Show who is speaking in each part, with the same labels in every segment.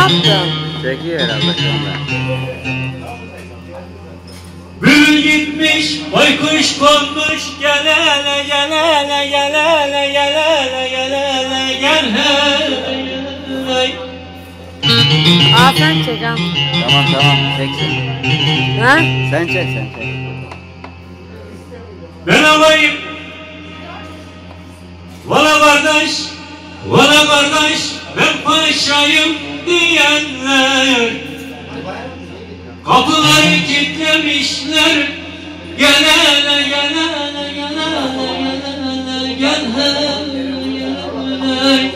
Speaker 1: yaptın?
Speaker 2: Çekiyor herhalde şu anda.
Speaker 3: Bülbül gitmiş, baykuş konmuş, gel hele, gel hele, gel hele, gel hele, gel hele, gel hele.
Speaker 1: Aa sen çek ha.
Speaker 2: Tamam çek sen.
Speaker 1: Ha?
Speaker 2: Sen çek.
Speaker 3: Ben alayım. Valla kardeş, ben paşayım diyenler. Kapıları kilitlemişler. Gel hele, gel hele, gel hele, gel hele, gel hele.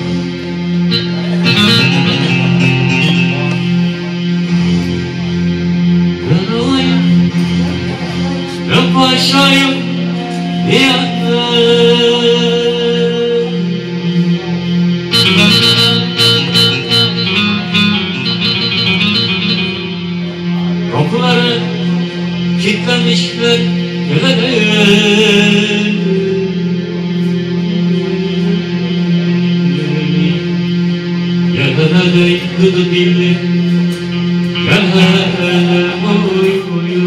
Speaker 3: Ben alayım. Ben paşayım diyenler. Kapıları kilitlemişler. Gel hele kıdı dilli, gel hele oy oy.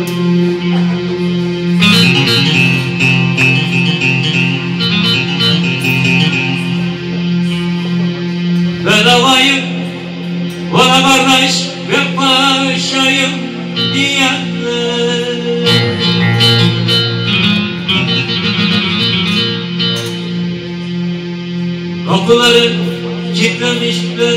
Speaker 3: Ben alayım, bana kardeş, ben paşayım diyenler. Kapıları kilitlemişler.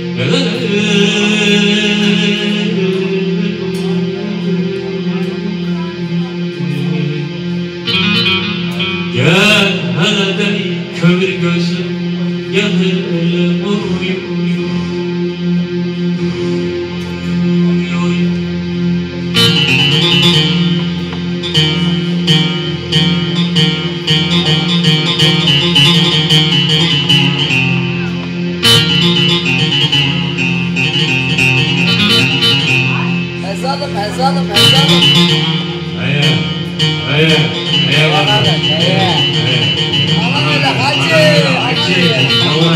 Speaker 3: Gel hele de kömür gözüm, gel hele oy oy.
Speaker 1: Ezalım.
Speaker 3: Aya bak. Hacı.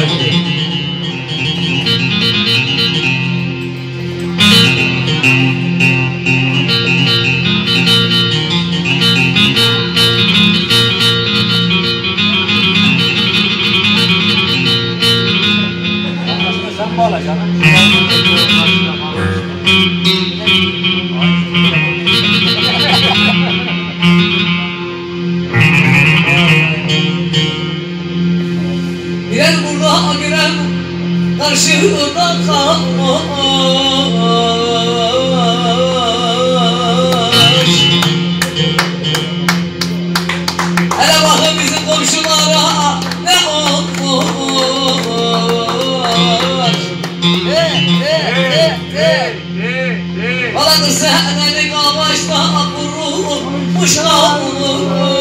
Speaker 2: Sen bağlayacaksın.
Speaker 4: Giren burada giren karşıda kalmış. Hele bakın bizim komşulara ne olmuş. Valla kız senelik ağaçta kurulmuş kalmış.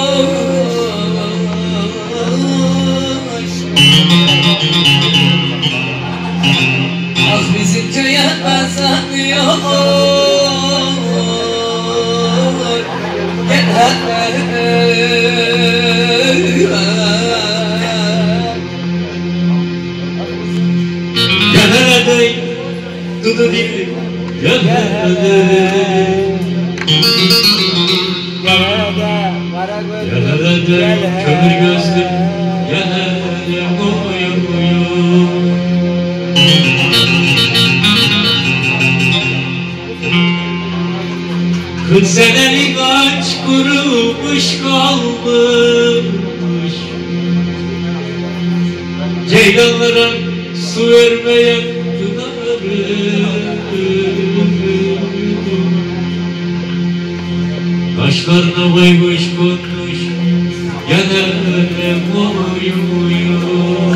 Speaker 4: Az bizim köye benzemiyor. Gel
Speaker 3: hele de kıdı dilli, gel hele. Gel hele de kömür gözlü, gel hele oy oy. 40 senelik ağaç kurumuş kalmış. Ceylanlara su vermeyen pınarı. Kaşlarına baykuş konmuş, gel hele oy oy.